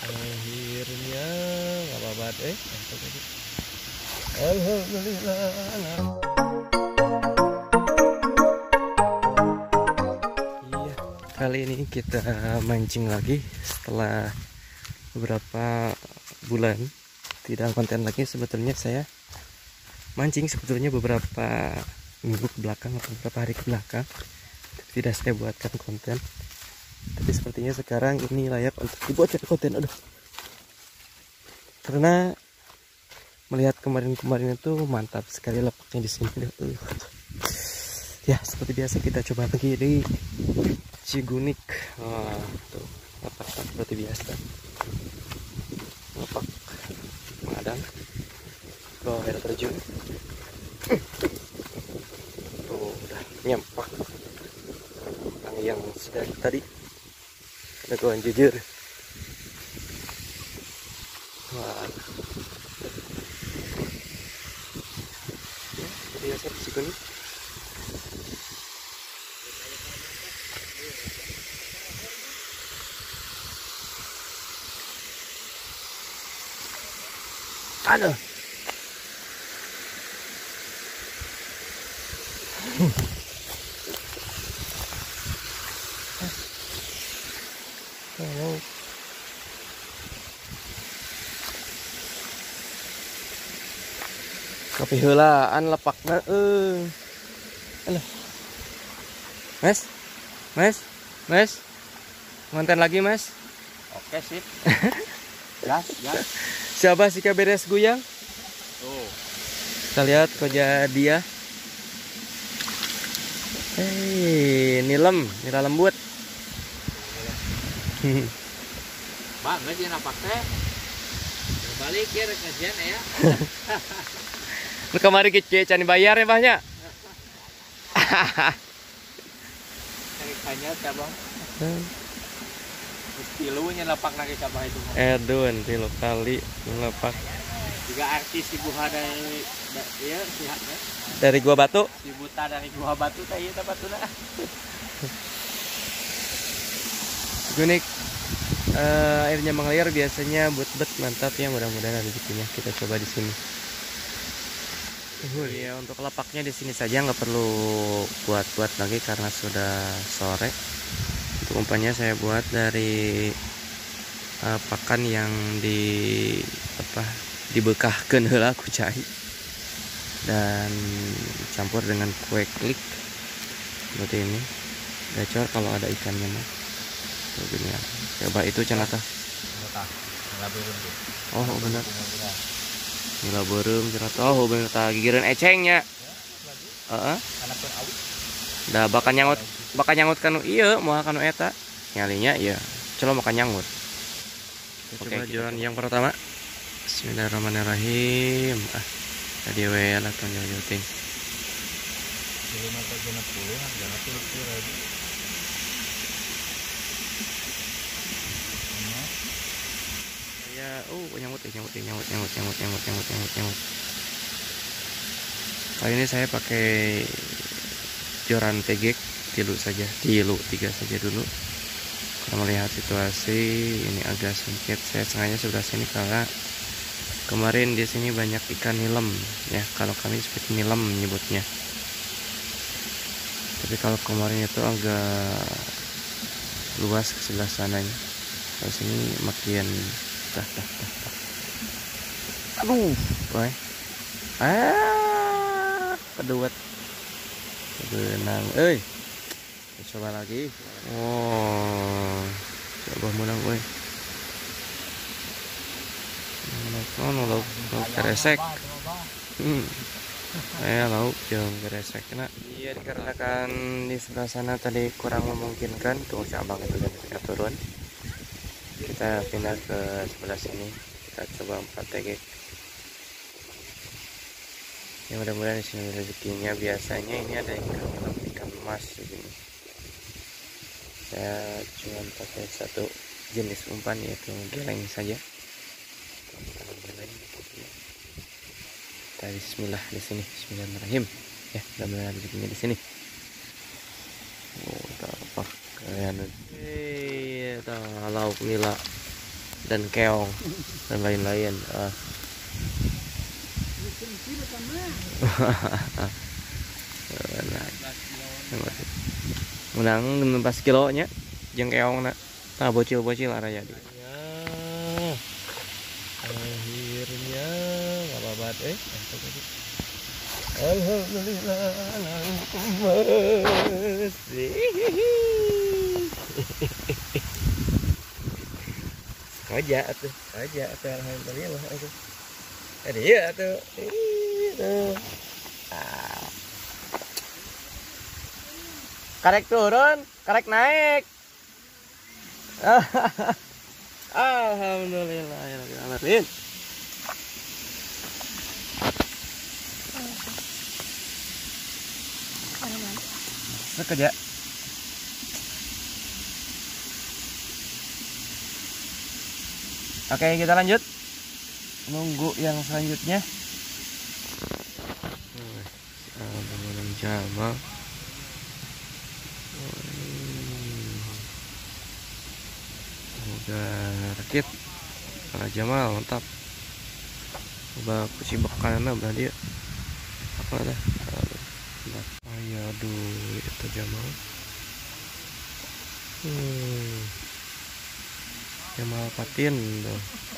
Akhirnya nggak apa-apa deh. Alhamdulillah. Iya, kali ini kita mancing lagi setelah beberapa bulan tidak konten lagi. Sebetulnya saya mancing beberapa minggu ke belakang atau beberapa hari ke belakang, tidak saya buatkan konten. Tapi sepertinya sekarang ini layak untuk dibuatkan konten. Aduh, karena melihat kemarin-kemarin itu mantap sekali lepaknya di sini. Ya, seperti biasa kita coba lagi di Cigunik. Tuh lepak seperti biasa, lepak Madang ke air terjun. Tuh udah nyempak yang sudah tadi. Ada kawan jujur. Wah, ya, biasa di sini. Ada. Oh. Kopi heulaan lepakna Alah. Mas. Ngonten lagi, Mas? Oke, sip. Gas. Siapa sih beres guyang? Tuh. Kita lihat koja dia. Nila lembut. Bang, nggak jangan apa teh. Balik ya rekajian ya. Lu kemarin kece can bayar ya, Bahnya. Cari kanya siapa? Kilunya lapak nake kabah itu. Edun 3 kali ngelepak. Juga artis Ibu dari ya sihatnya. Dari Gua Batu. Si Buta dari Gua Batu teh ieu teh batuna. Gunik. Airnya mengalir biasanya but-but mantap ya, mudah-mudahan ada rezekinya. Kita coba di sini. Ya, untuk lepaknya di sini saja, nggak perlu buat-buat lagi karena sudah sore. Untuk umpannya saya buat dari pakan yang dibekahkeun heula ku cai dan campur dengan kue klik seperti ini. Gacor kalau ada ikannya mah. Begini ya. Coba itu cenata. Oh benar. Nila beureum cenata. Oh benar tah gigireun ecengnya. Heeh. Da bakal nyangut kan ieu moal kanu eta. Nyalinya ieu. Celo makan nyangut. Coba joran yang pertama. Bismillahirrahmanirrahim. Tadi we lah ton juting. Nyamut. Kali ini saya pakai joran tegek tiga saja dulu. Kita melihat situasi ini agak sempit. Saya sengaja sebelah sini karena kemarin di sini banyak ikan nilem ya. Kalau kami seperti nilem menyebutnya. Tapi kalau kemarin itu agak luas ke sebelah sananya. Kalau sini makin aduh, boy. Keduat. Benang, coba lagi. Oh, coba menang, boy. Lauk keresek. Lauk yang keresek kena. Iya, dikarenakan di sebelah sana tadi kurang memungkinkan tuh cabang itu dan kita turun. Kita pindah ke sebelah sini. Kita coba 4 TG. Ya mudah-mudahan di sini rezekinya. Biasanya ini ada ikan emas begini. Saya cuma pakai satu jenis umpan yaitu geleng saja. Kita bismillah di sini. Bismillahirrahmanirrahim. Ya, mudah-mudahan rezekinya di sini. Oh, tapak kalian. Lauk nila. dan keong dan lain-lain. Menang 16 kilonya jeung keong nak bocil-bocil araya di. Akhirnya nggak apa-apa alhamdulillah aja tuh alhamdulillah itu ada ya tuh karek turun karek naik alhamdulillah ya rabbil alamin. Kerja. Oke, kita lanjut nunggu yang selanjutnya. Bangunan Jamal. Udah rakit para Jamal mantap. Coba kusibak kanan belah dia. Apa dah? Aduh, itu Jamal. Jamal Patin tuh.